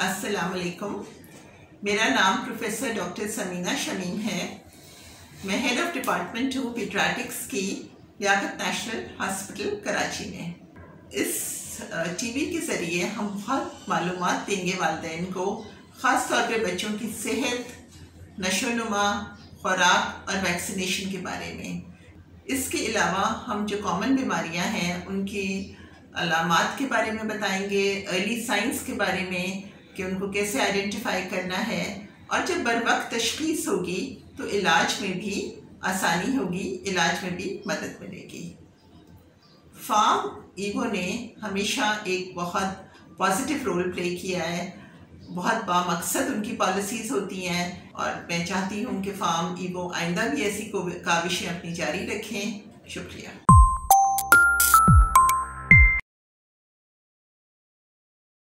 अस्सलाम वालेकुम। मेरा नाम प्रोफेसर डॉक्टर समीना शमीम है। मैं हेड ऑफ डिपार्टमेंट हूँ पीडियाट्रिक्स की लियाकत नेशनल हॉस्पिटल कराची में। इस टीवी के ज़रिए हम बहुत मालूमात देंगे वालिदैन को, ख़ास तौर पे बच्चों की सेहत, नशोनुमा, खुराक और वैक्सीनेशन के बारे में। इसके अलावा हम जो कॉमन बीमारियां हैं उनकी अलामात के बारे में बताएंगे, अर्ली साइंस के बारे में कि उनको कैसे आइडेंटिफाई करना है, और जब बर वक्त तशख़ीस होगी तो इलाज में भी आसानी होगी, इलाज में भी मदद मिलेगी। फार्म ईवो ने हमेशा एक बहुत पॉजिटिव रोल प्ले किया है। बहुत बामकसद उनकी पॉलिसीज़ होती हैं और मैं चाहती हूँ कि फार्म ईवो आइंदा भी ऐसी काविशें अपनी जारी रखें। शुक्रिया।